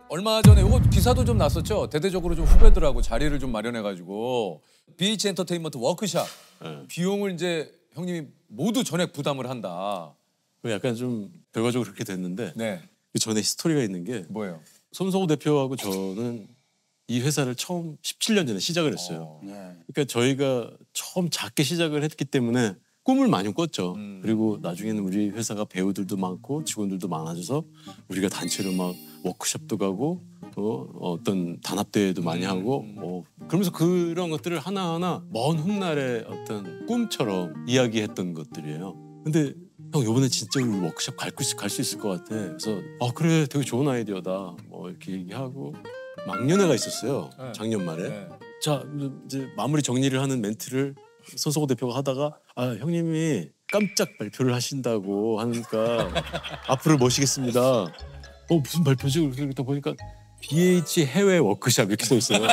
얼마 전에 이거 기사도 좀 났었죠. 대대적으로 좀 후배들하고 자리를 좀 마련해가지고 BH 엔터테인먼트 워크샵 비용을 이제 형님이 모두 전액 부담을 한다. 약간 좀 결과적으로 그렇게 됐는데 네. 그 전에 히스토리가 있는 게 뭐예요? 손성호 대표하고 저는 이 회사를 처음 17년 전에 시작을 했어요. 그러니까 저희가 처음 작게 시작을 했기 때문에 꿈을 많이 꿨죠. 그리고 나중에는 우리 회사가 배우들도 많고 직원들도 많아져서 우리가 단체로 막 워크숍도 가고 또 어떤 단합대회도 많이 하고 그러면서 그런 것들을 하나하나 먼 훗날의 어떤 꿈처럼 이야기했던 것들이에요. 근데 형 이번에 진짜 우리 워크숍 갈 수 있을 것 같아. 그래서 그래 되게 좋은 아이디어다 뭐 이렇게 얘기하고 막년회가 있었어요. 네. 작년 말에. 네. 자 이제 마무리 정리를 하는 멘트를 손성호 대표가 하다가 형님이 깜짝 발표를 하신다고 하니까 앞으로 모시겠습니다. 무슨 발표지? 이렇게 보니까 BH 해외 워크숍 이렇게 써 있어요.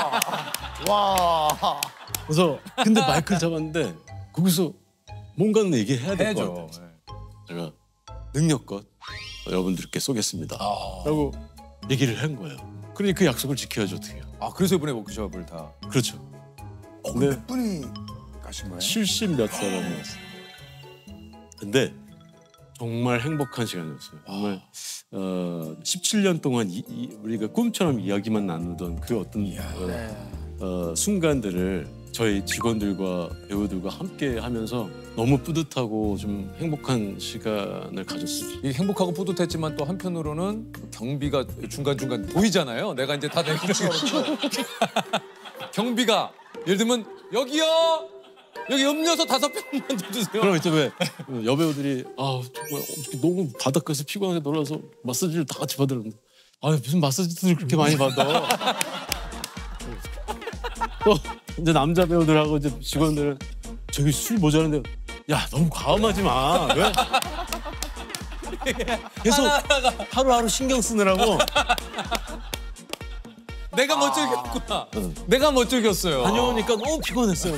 와. 그래서 근데 마이크를 잡았는데 거기서 뭔가는 얘기해야 될 것 같아요. 제가 능력껏 여러분들께 쏘겠습니다. 라고 얘기를 한 거예요. 그러니 그 약속을 지켜야죠 어떻게 해요. 그래서 이번에 워크숍을 다. 그렇죠. 몇 분이 가신 거예요? 70몇 사람이었어요. 근데 정말 행복한 시간이었어요. 정말 17년 동안 우리가 꿈처럼 이야기만 나누던 그 어떤 순간들을 저희 직원들과 배우들과 함께 하면서 너무 뿌듯하고 좀 행복한 시간을 가졌어요. 이 행복하고 뿌듯했지만 또 한편으로는 경비가 중간중간 보이잖아요. 내가 이제 다 내고 경비가 예를 들면 여기요. 여기 음료수 5병만 더 주세요. 그럼 이제 왜 여배우들이 정말 너무 바닷가에서 피곤하게 놀아서 마사지를 다 같이 받으는데 무슨 마사지를 그렇게 많이 받아. 또 이제 남자 배우들하고 이제 직원들은 저기 술 모자란데 야 너무 과음하지 마. 왜? 계속 하루하루 신경 쓰느라고. 내가 못 즐겼구나. 내가 못 즐겼어요. 다녀오니까 너무 피곤했어요.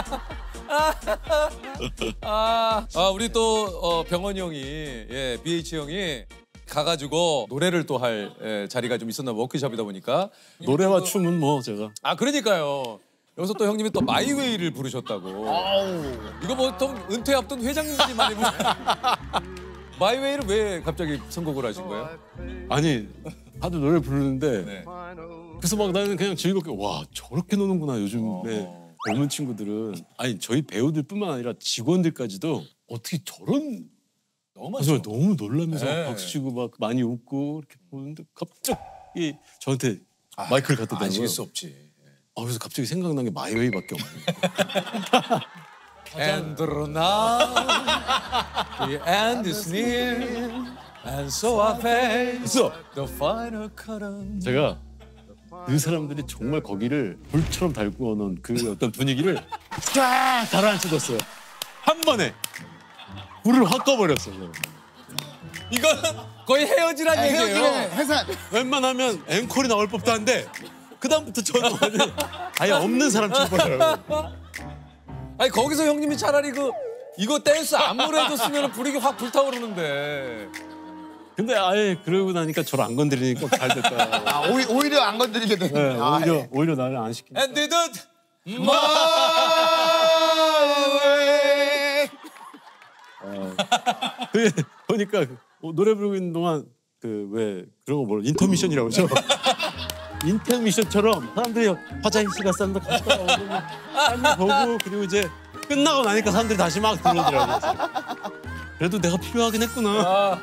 우리 또 병원이 형이 BH 형이 가가지고 노래를 또 할 자리가 좀 있었나 워크숍이다 보니까 노래와 춤은 뭐 제가 그러니까요. 여기서 또 형님이 또 마이웨이를 부르셨다고. 이거 보통 은퇴 앞둔 회장님들이 많이 부르. 마이웨이를 왜 갑자기 선곡을 하신 거예요? 아니 다들 노래 부르는데 네. 그래서 막 나는 그냥 즐겁게 와 저렇게 노는구나 요즘에 젊은 친구들은. 아니 저희 배우들뿐만 아니라 직원들까지도 어떻게 저런 너무 많죠. 너무 놀라면서 네. 박수 치고 막 많이 웃고 이렇게 보는데 갑자기 저한테 마이크를 갖다 대는 아실 거예요. 수 없지. 그래서 갑자기 생각난 게 마이웨이밖에 없네요. And now the end is near, and so I face 그래서 the final curtain. 제가 그 사람들이 정말 거기를 불처럼 달구어 놓은 그 어떤 분위기를 쫙 가라앉혀줬어요. 한 번에 불을 확 꺼버렸어요. 이건 거의 헤어지란 얘기예요. 해산. 웬만하면 앵콜이 나올 법도 한데 그 다음부터 저는 완전히 아예 없는 사람 취급하더라고요. 아니 거기서 형님이 차라리 이거 댄스 안무를 해줬으면 불이 확 불타오르는데. 근데 아예 그러고 나니까 저를 안 건드리니까 잘 됐다. 오히려 안 건드리게 되네. 오히려 나를 안 시키니까. And did it my way. 보니까 노래 부르고 있는 동안 왜 그런 거 인터미션이라고 그러죠? 인터미션처럼 사람들이 화장실 갔었는데 같이 가고 보고 그리고 이제 끝나고 나니까 사람들이 다시 막 들어오더라고요. 그래도 내가 필요하긴 했구나.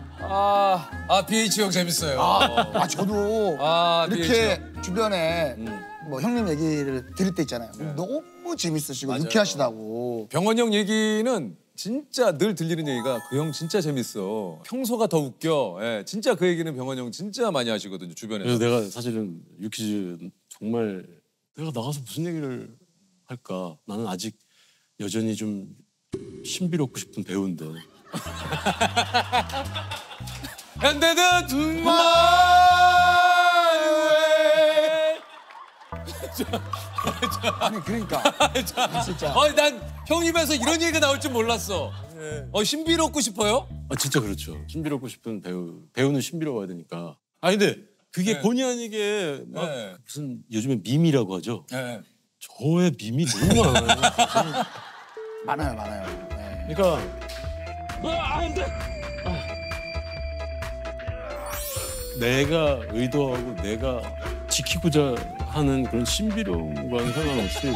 BH 형 재밌어요. 저도 이렇게 주변에 뭐 형님 얘기를 들을 때 있잖아요. 너무 재밌으시고 맞아요. 유쾌하시다고. 병원 형 얘기는 진짜 늘 들리는 얘기가 그 형 진짜 재밌어. 평소가 더 웃겨. 진짜 그 얘기는 병원 형 진짜 많이 하시거든요, 주변에서. 그래서 내가 사실은 유퀴즈 정말 내가 나가서 무슨 얘기를 할까? 나는 아직 여전히 좀 신비롭고 싶은 배우인데. And did it my way. 아니 그러니까 진짜. 난 형 입에서 이런 얘기가 나올 줄 몰랐어. 신비롭고 싶어요? 진짜 그렇죠. 신비롭고 싶은 배우는 신비로워야 되니까. 근데 그게 본의 아니게 막 네. 무슨 요즘에 밈이라고 하죠. 네. 저의 밈이 너무 많아요. 많아요. 네. 그러니까 내가 의도하고 내가 지키고자 하는 그런 신비로움과는 상관없이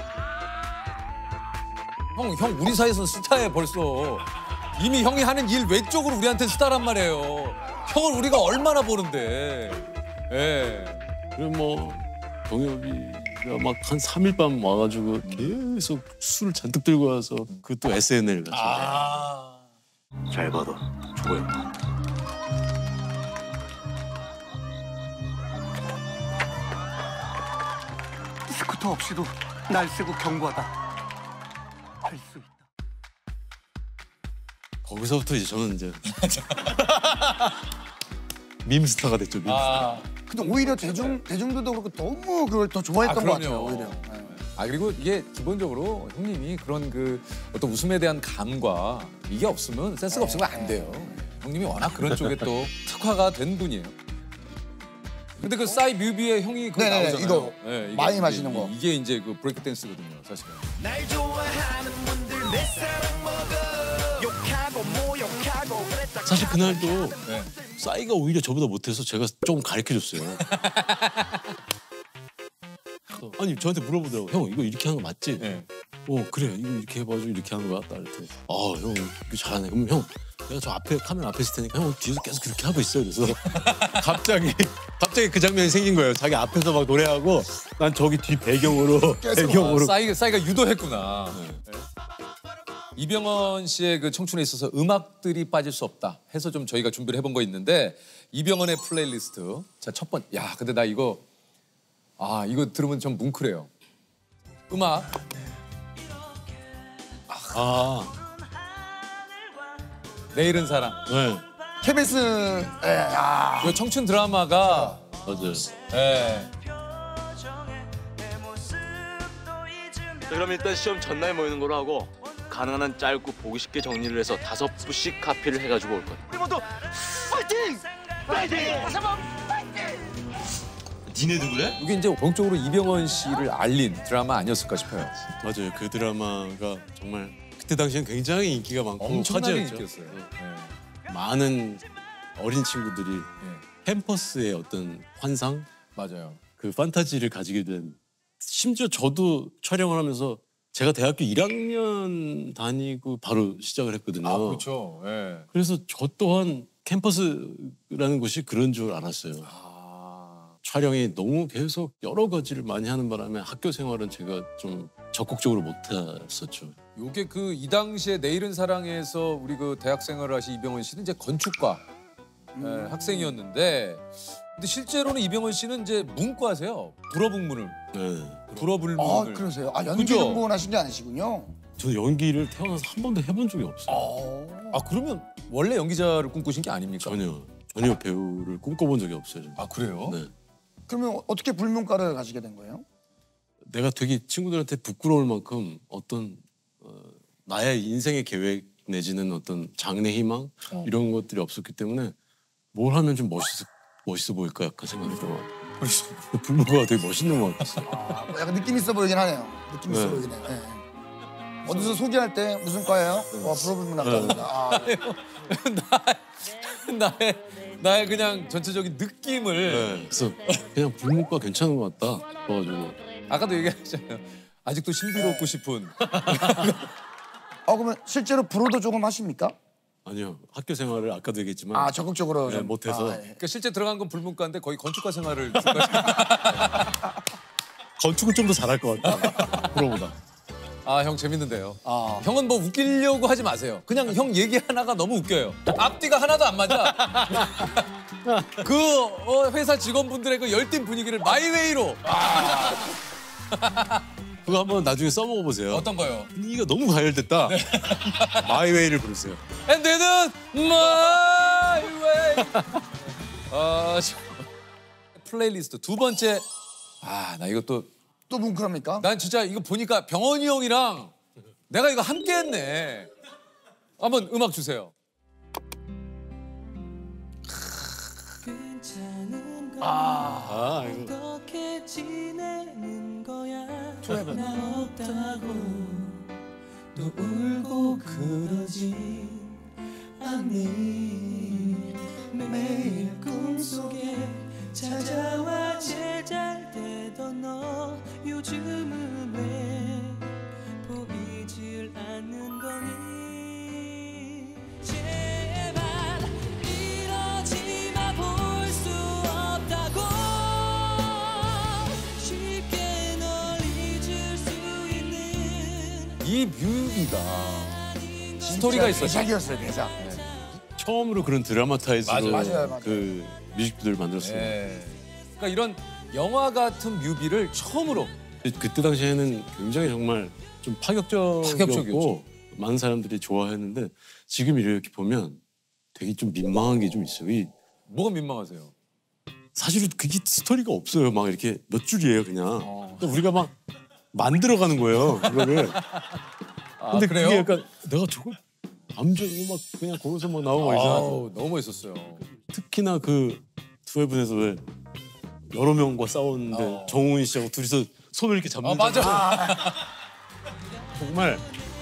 형 우리 사이에서 스타야 벌써. 이미 형이 하는 일 외적으로 우리한테 스타란 말이에요. 형을 우리가 얼마나 보는데. 예. 그리고 뭐 동엽이가 막 한 3일 밤 와가지고 계속 술을 잔뜩 들고 와서 그것도 SNL 같이 잘 받아 줘요. 스쿠터 없이도 날쌔고 견고하다. 할 수 있다. 거기서부터 이제 저는 이제 밈스타가 됐죠. 밈스타. 근데 오히려 대중들도 그렇고 너무 그걸 더 좋아했던 것 같아요. 오히려. 네. 그리고 이게 기본적으로 형님이 그런 그 어떤 웃음에 대한 감과 이게 없으면 센스가 없으면 안 돼요. 형님이 워낙 그런 쪽에 또 특화가 된 분이에요. 근데 그 싸이 뮤비에 형이 그거 네네네, 나오잖아요. 이거 네, 많이 마시는 거. 이게 이제 그 브레이크 댄스거든요, 사실은. 날 좋아하는 분들 내 사랑 먹어 욕하고 모욕하고 그랬다 사실 그날도 네. 싸이가 오히려 저보다 못해서 제가 조금 가르쳐줬어요. 아니 저한테 물어보더라고. 형 이거 이렇게 하는 거 맞지? 네. 그래 이거 이렇게 해가지고 이렇게 하는 거야. 그랬더니 형 이거 잘하네. 그럼 형 내가 저 앞에 카메라 앞에 있을 테니까 형 뒤에서 계속 그렇게 하고 있어. 그래서 갑자기 그 장면이 생긴 거예요. 자기 앞에서 막 노래하고 난 저기 뒤 배경으로 싸이가 유도했구나. 네. 이병헌 씨의 그 청춘에 있어서 음악들이 빠질 수 없다 해서 좀 저희가 준비를 해본 거 있는데 이병헌의 플레이리스트. 자, 첫 번째. 야, 근데 나 이거 들으면 좀 뭉클해요. 음악. 내일은 사랑. 네 KBS 이 청춘 드라마가 맞아요. 예. 그럼 일단 시험 전날 모이는 걸로 하고 가능한 한 짧고 보기 쉽게 정리를 해서 5부씩 카피를 해가지고 올 거야. 우리 모두 파이팅! 파이팅! 니네도 그래? 이게 이제 본격적으로 이병헌 씨를 알린 드라마 아니었을까 싶어요. 맞아요. 그 드라마가 정말 그때 당시엔 굉장히 인기가 많고 엄청나게 화제였죠. 인기였어요. 예. 많은 어린 친구들이 캠퍼스의 어떤 환상, 맞아요. 그 판타지를 가지게 된. 심지어 저도 촬영을 하면서 제가 대학교 1학년 다니고 바로 시작을 했거든요. 그렇죠. 예. 그래서 저 또한 캠퍼스라는 곳이 그런 줄 알았어요. 촬영이 너무 계속 여러 가지를 많이 하는 바람에 학교 생활은 제가 좀 적극적으로 못했었죠. 요게 그 이 당시에 내일은 사랑에서 우리 그 대학 생활을 하신 이병헌 씨는 이제 건축과 학생이었는데 근데 실제로는 이병헌 씨는 이제 문과세요. 불어북문을. 네. 불어불문을. 그러세요? 연기 그죠? 전공을 하신 게 아니시군요. 저는 연기를 태어나서 한 번도 해본 적이 없어요. 그러면 원래 연기자를 꿈꾸신 게 아닙니까? 전혀 배우를 꿈꿔본 적이 없어요. 저는. 그래요? 네. 그러면 어떻게 불문과를 가시게 된 거예요? 내가 되게 친구들한테 부끄러울 만큼 어떤 나의 인생의 계획 내지는 어떤 장래 희망 이런 것들이 없었기 때문에 뭘 하면 좀 멋있어 보일까 약간 생각이 들어요. 불문과가 되게 멋있는 것 같았어요. 약간 느낌 있어 보이긴 하네요. 느낌 있어 네. 보이긴 해요. 네. 어디서 소개할 때 무슨 과예요? 불어불문학과입니다. 나의 그냥 전체적인 느낌을 네. 그래서 그냥 불문과 괜찮은 것 같다. 그래가지고 아까도 얘기하셨잖아요. 아직도 신비롭고 싶은. 그러면 실제로 불어도 조금 하십니까? 아니요. 학교 생활을 아까도 얘기했지만 적극적으로 네, 좀. 못해서 그러니까 실제 들어간 건 불문과인데 거의 건축가 생활을 건축은 좀 더 잘할 것 같다. 프로보다. 형 재밌는데요. 형은 뭐 웃기려고 하지 마세요. 그냥 형 얘기 하나가 너무 웃겨요. 앞뒤가 하나도 안 맞아. 그 회사 직원분들의 그 열띤 분위기를 마이웨이로. 그거 한번 나중에 써먹어 보세요. 어떤 거요? 분위기가 너무 가열됐다. 마이웨이를 부르세요. And then my way. 플레이리스트 두 번째. 나 이것도 또 뭉클합니까? 난 진짜 이거 보니까 병원이 형이랑 내가 이거 함께 했네. 한번 음악 주세요. 괜찮은 아이고. 어떻게 지내는 거야? 나 없다고 또 울고 그러지 않니? 매일 꿈속에 찾아와 제일 잘 되던 너 요즘은 왜 보이질 않는 거니? 제발 이러지 마 볼 수 없다고 쉽게 널 잊을 수 있는 이 뮤비가 스토리가 있었죠. 대작이었어요, 대작. 처음으로 그런 드라마타이즈로 맞아요. 그 뮤직비디오를 만들었어요. 예. 그러니까 이런 영화 같은 뮤비를 처음으로 그때 당시에는 굉장히 정말 좀 파격적이었고 파격적이었죠. 많은 사람들이 좋아했는데 지금 이렇게 보면 되게 좀 민망한 게 좀 있어요. 뭐가 민망하세요? 사실은 그게 스토리가 없어요. 막 이렇게 몇 줄이에요, 그냥. 그러니까 우리가 막 만들어가는 거예요, 그거를. 근데 그래요? 그게 약간 내가 저걸 감정이 막 그냥 거기서 막 나오고 있어. 아우, 너무 멋있었어요. 특히나 그 투웨분에서 왜 여러 명과 싸웠는데 정우인 씨하고 둘이서 손을 이렇게 잡는 맞아. 정말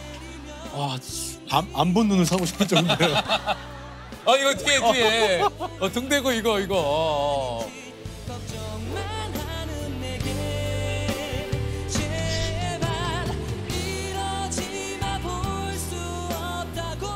안 본 눈을 사고 싶을 정도예요. 이거 뒤에 등 대고 이거. 걱정만 하는 내게 제발 이러지 마 볼 수 없다고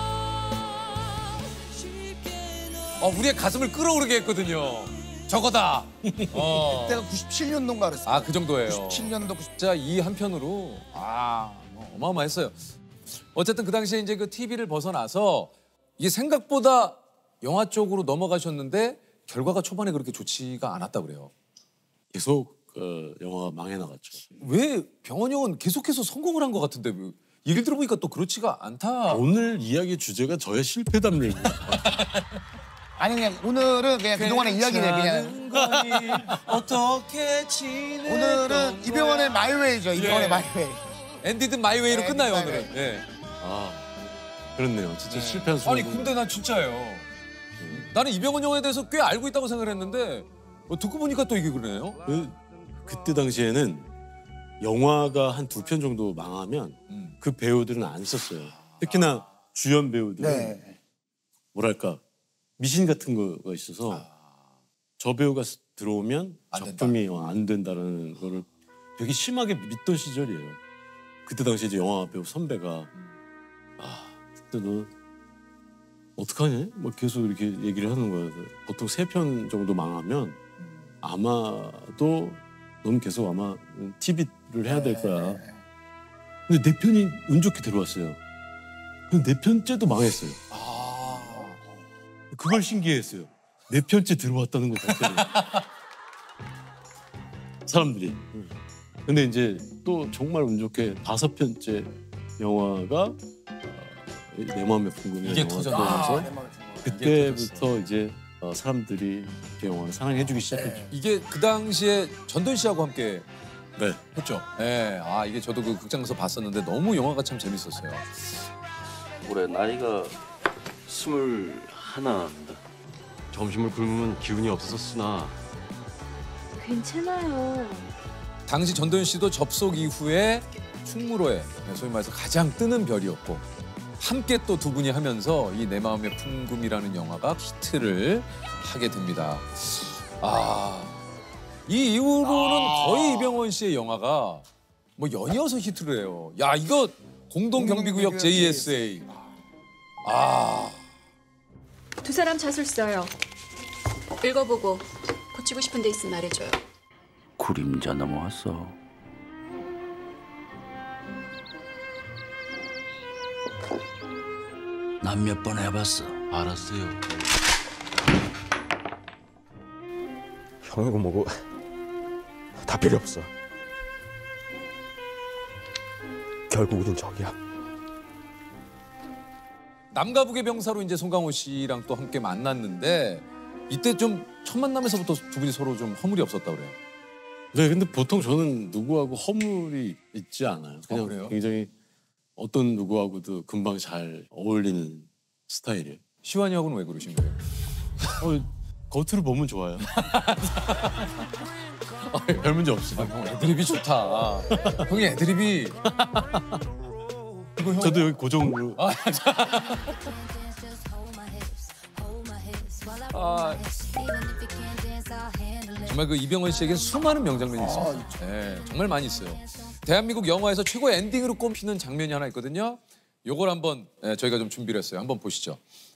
쉽게 널 우리의 가슴을 끌어오르게 했거든요. 저거다. 그때가 97년도인가 그랬어요. 그 정도예요. 97년도, 진짜 이 한편으로 어마어마했어요. 어쨌든 그 당시에 이제 그 TV를 벗어나서 이게 생각보다 영화 쪽으로 넘어가셨는데 결과가 초반에 그렇게 좋지가 않았다 그래요. 계속 영화가 망해 나갔죠. 왜 병원이 형은 계속해서 성공을 한 것 같은데 왜? 얘기를 들어보니까 또 그렇지가 않다. 오늘 이야기 주제가 저의 실패담을 아니 그냥 오늘은 그냥 그동안의 이야기를 그냥 어떻게 지내? 오늘은 이병헌의 마이웨이죠. 이병헌의 마이웨이. 엔디든 마이웨이로 네, 끝나요 엔디든 오늘은. 네. 그렇네요. 진짜 실패한 순간. 아니 근데 난 진짜예요. 나는 이병헌 형에 대해서 꽤 알고 있다고 생각을 했는데 듣고 보니까 또 이게 그러네요. 그때 당시에는 영화가 한 2편 정도 망하면 그 배우들은 안 썼어요. 특히나 주연 배우들은 네. 뭐랄까 미신 같은 거가 있어서 저 배우가 들어오면 안 작품이 안 된다는 거를 되게 심하게 믿던 시절이에요. 그때 당시에 이제 영화 배우 선배가 그때 너 어떡하냐? 막 계속 이렇게 얘기를 하는 거예요. 보통 3편 정도 망하면 아마도 넌 계속 아마 TV를 해야 될 거야. 근데 4편이 운 좋게 들어왔어요. 근데 4편째도 망했어요. 그걸 신기했어요. 4편째 들어왔다는 것 자체를. 사람들이. 근데 이제 또 정말 운 좋게 5편째 영화가 내 마음의 풍금이 이게 영화가 터졌나? 터져서 그때부터 이제 사람들이 그 영화를 사랑해주기 시작했죠. 이게 그 당시에 전돈 씨하고 함께 네. 했죠. 네. 이게 저도 그 극장에서 봤었는데 너무 영화가 참 재밌었어요. 올해 나이가 21입니다. 점심을 굶으면 기운이 없어서 쓰나. 괜찮아요. 당시 전도연 씨도 접속 이후에 충무로에 소위 말해서 가장 뜨는 별이었고 함께 또 두 분이 하면서 이 내 마음의 풍금이라는 영화가 히트를 하게 됩니다. 이 이후로는 거의 이병헌 씨의 영화가 뭐 연이어서 히트를 해요. 야, 이거 공동경비구역 JSA. 두 사람 자술서요. 읽어보고 고치고 싶은 데 있으면 말해줘요. 그림자 넘어왔어. 난 몇 번 해봤어. 알았어요. 형이고 뭐고 다 필요 없어. 결국 우린 적이야. 남과 북의 병사로 이제 송강호 씨랑 또 함께 만났는데 이때 좀 첫 만남에서부터 두 분이 서로 좀 허물이 없었다 그래요. 네, 근데 보통 저는 누구하고 허물이 있지 않아요. 그냥 그래요? 굉장히 어떤 누구하고도 금방 잘 어울리는 스타일이에요. 시완이하고는 왜 그러신 거예요? 겉으로 보면 좋아요. 별 문제 없어요. 형 애드립이 좋다. 형이 애드립이. 이거 형. 저도 여기 고정으로. 정말 그 이병헌 씨에겐 수많은 명장면이 있어요. 네, 정말 많이 있어요. 대한민국 영화에서 최고의 엔딩으로 꼽히는 장면이 하나 있거든요. 요걸 한번 저희가 좀 준비를 했어요. 한번 보시죠.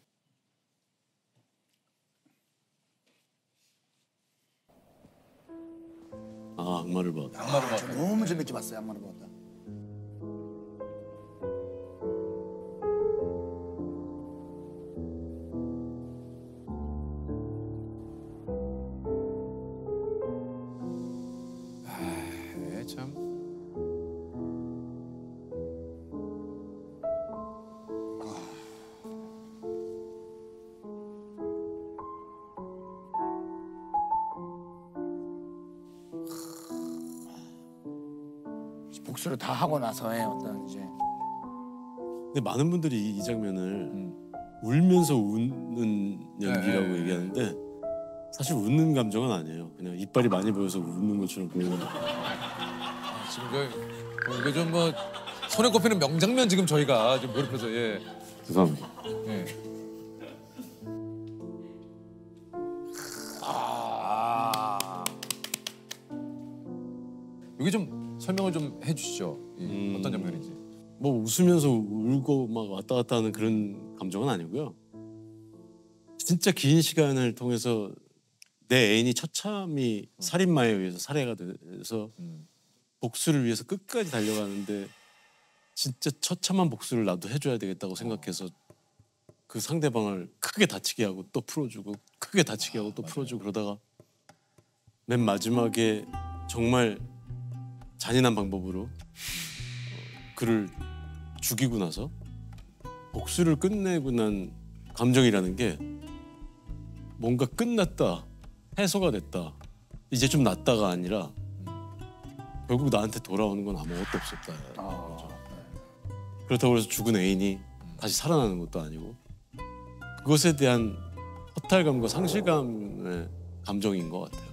아, 악마를 봐. 악마를 봐. 너무 재밌게 봤어요. 악마를 봤다. 네, 참. 복수를 다 하고 나서의 어떤 이제 근데 많은 분들이 이 장면을 울면서 웃는 연기라고 네. 얘기하는데 사실 웃는 감정은 아니에요. 그냥 이빨이 많이 보여서 웃는 것처럼 보이는. 지금 이거 좀 뭐 손에 꼽히는 명장면 지금 저희가 지금 몰입해서 예. 죄송합니다. 예. 여기 좀 설명을 좀 해주시죠. 어떤 장면인지. 뭐 웃으면서 울고 막 왔다 갔다 하는 그런 감정은 아니고요. 진짜 긴 시간을 통해서 내 애인이 처참히 살인마에 의해서 살해가 돼서 복수를 위해서 끝까지 달려가는데 진짜 처참한 복수를 나도 해줘야 되겠다고 생각해서 그 상대방을 크게 다치게 하고 또 풀어주고 크게 다치게 하고 또 풀어주고 그러다가 맨 마지막에 정말 잔인한 방법으로 그를 죽이고 나서 복수를 끝내고 난 감정이라는 게 뭔가 끝났다, 해소가 됐다, 이제 좀 낫다가 아니라 결국 나한테 돌아오는 건 아무것도 없었다. 그렇다고 해서 죽은 애인이 다시 살아나는 것도 아니고 그것에 대한 허탈감과 상실감의 감정인 것 같아요.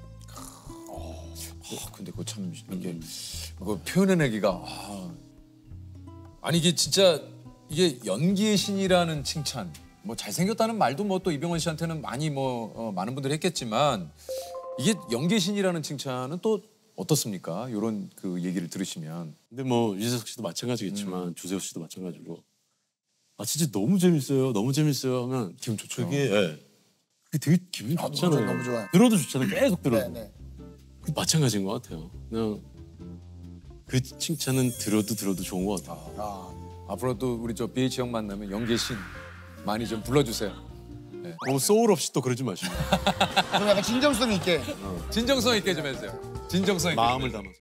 근데 그거 참 이게 그거 표현해내기가 아니 이게 진짜 이게 연기의 신이라는 칭찬 뭐 잘생겼다는 말도 뭐 또 이병헌 씨한테는 많이 많은 분들이 했겠지만 이게 연기의 신이라는 칭찬은 또 어떻습니까? 이런 그 얘기를 들으시면. 근데 뭐 유재석 씨도 마찬가지겠지만 주세호 씨도 마찬가지고 아 진짜 너무 재밌어요, 너무 재밌어요 하면 기분 좋죠. 그게 되게 기분이 좋잖아요. 너무 좋아요. 들어도 좋잖아요. 계속 들어도. 네. 그 마찬가지인 것 같아요. 그냥 그 칭찬은 들어도 좋은 것 같아요. 앞으로도 우리 저 BH 형 만나면 연기의 신 많이 좀 불러주세요. 너무 소울 없이 또 그러지 마시고 좀 약간 진정성 있게 진정성 있게 좀 해주세요. 진정성 있게. 마음을 담아서.